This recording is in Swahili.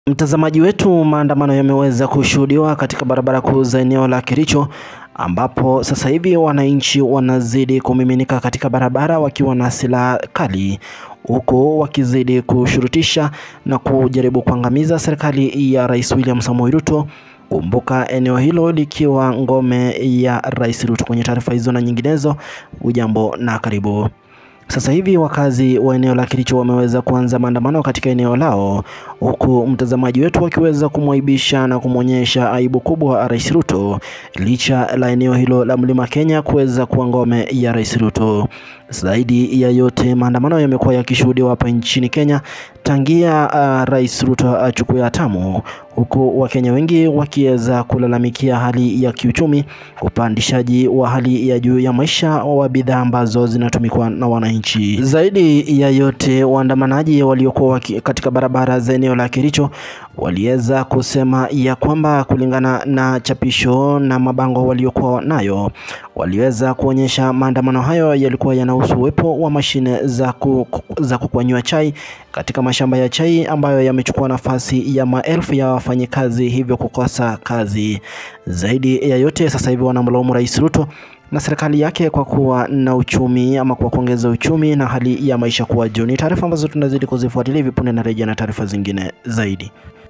Mtazamaji wetu, maandamano yameweza kushuhudiwa katika barabara kuu za eneo la Kericho, ambapo sasa hivi wananchi wanazidi kumiminika katika barabara wakiwa na silaha kali, huku wakizidi kushurutisha na kujaribu kuangamiza serikali ya Rais William Samoei Ruto. Kumbuka eneo hilo likiwa ngome ya Rais Ruto. Kwenye taarifa hizo na nyinginezo, ujambo na karibu. Sasa hivi wakazi wa eneo la Kericho wameweza kuanza maandamano katika eneo lao, huku mtazamaji wetu akiweza kumwaibisha na kumwonyesha aibu kubwa Rais Ruto, licha la eneo hilo la Mlima Kenya kuweza kuwa ngome ya Rais Ruto. Zaidi ya yote, maandamano yamekuwa yakishuhudiwa hapa nchini Kenya tangia Rais Ruto achukue hatamu, huku Wakenya wengi wakiweza kulalamikia hali ya kiuchumi, upandishaji wa hali ya juu ya maisha wa bidhaa ambazo zinatumikwa na wananchi. Zaidi ya yote, waandamanaji waliokuwa katika barabara za eneo la Kericho waliweza kusema ya kwamba kulingana na chapisho na mabango waliokuwa nayo, waliweza kuonyesha maandamano hayo yalikuwa yanahusu uwepo wa mashine za kukwanyua chai katika mashamba ya chai ambayo yamechukua nafasi ya maelfu ya wafanyikazi, hivyo kukosa kazi. Zaidi ya yote, sasa hivi wanamlaumu Rais Ruto na serikali yake kwa kuwa na uchumi ama kwa kuongeza uchumi na hali ya maisha kuwa juu. Ni taarifa ambazo tunazidi kuzifuatilia hivi punde, na rejea na taarifa zingine zaidi.